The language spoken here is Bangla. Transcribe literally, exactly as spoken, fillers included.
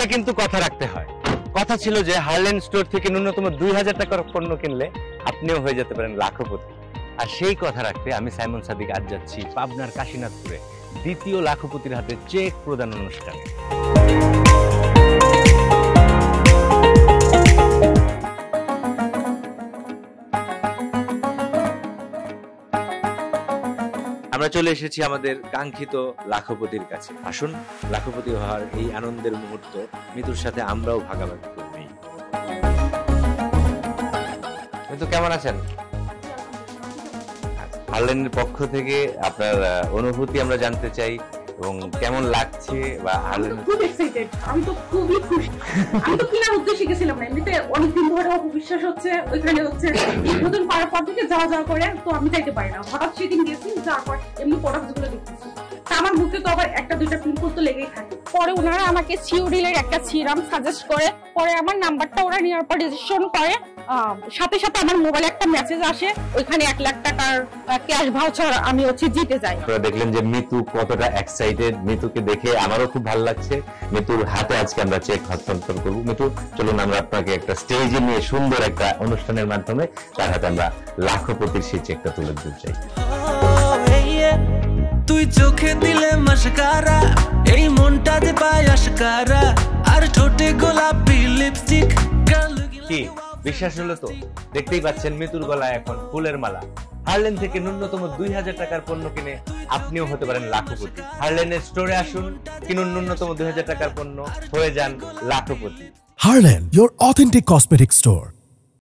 কিনলে কিন্তু কথা রাখতে হয়। কথা ছিল যে হার্লেন স্টোর থেকে ন্যূনতম দুই হাজার টাকার পণ্য কিনলে আপনিও হয়ে যেতে পারেন লাখপতি। আর সেই কথা রাখতে আমি সাইমন সাদিক আজ যাচ্ছি পাবনার কাশীনাথপুরে দ্বিতীয় লাখপতির হাতে চেক প্রদান অনুষ্ঠানে। আমরা চলে এসেছি আমাদের কাঙ্ক্ষিত লাখপতির কাছে। আসুন লাখপতি হওয়ার এই আনন্দের মুহূর্ত মিতুর সাথে আমরাও ভাগাভাগি করে নিই। মিতু কেমন আছেন? হার্লেনের পক্ষ থেকে আপনার অনুভূতি আমরা জানতে চাই এবং কেমন লাগছে বা হার্লেন। খুব এক্সাইটেড, আমি তো খুবই খুশি। আমি তো কেনার উদ্দেশ্যে গেছিলাম না, এমনিতে অনেকদিন ধরে অপবিশ্বাস হচ্ছে ওইখানে হচ্ছে নতুন পাড়ার পর থেকে যাওয়া যাওয়া করে, তো আমি যাইতে পারি না। হঠাৎ সেদিন গেছি, যাওয়ার পর এমনি প্রোডাক্ট গুলো দেখতেছি, আমার মুখে তো আবার একটা দুইটা পিম্পল তো লেগেই থাকে। পরে ওনারা আমাকে সিউরিলের একটা সিরাম সাজেস্ট করে, পরে আমার নাম্বারটা ওরা নেওয়ার পর রেজিস্ট্রেশন করে, সাথে সাথে আমার মোবাইলে একটা মেসেজ আসে, ওইখানে এক লাখ টাকার ক্যাশ ভাউচার আমি হচ্ছে জিতে যাই। আপনারা দেখলেন যে মিতু কতটা এক্সাইটেড। মিতুকে দেখে আমারও খুব ভালো লাগছে। মিতুর হাতে আজকে আমরা চেক হস্তান্তর করব। মিতু চলুন আমরা আপনাকে একটা স্টেজে নিয়ে সুন্দর একটা অনুষ্ঠানের মাধ্যমে তার হাতে আমরা লাখপতির সেই চেকটা তুলে দিতে চাই। তুই চোখে দিলে মাসকারা, এই মনটা যে পায় আশকারা, আর ঠোঁটে গোলাপি লিপস্টিক। কি বিশ্বাস হলো তো? দেখতেই পাচ্ছেন মিতুর গলায় এখন ফুলের মালা। হার্লেন থেকে ন্যূনতম দুই হাজার টাকার পণ্য কিনে আপনিও হতে পারেন লাখপতি। হার্লেনের স্টোরে আসুন, কিনুন ন্যূনতম দুই হাজার টাকার পণ্য, হয়ে যান lakhpati. Harlen, your authentic cosmetic store.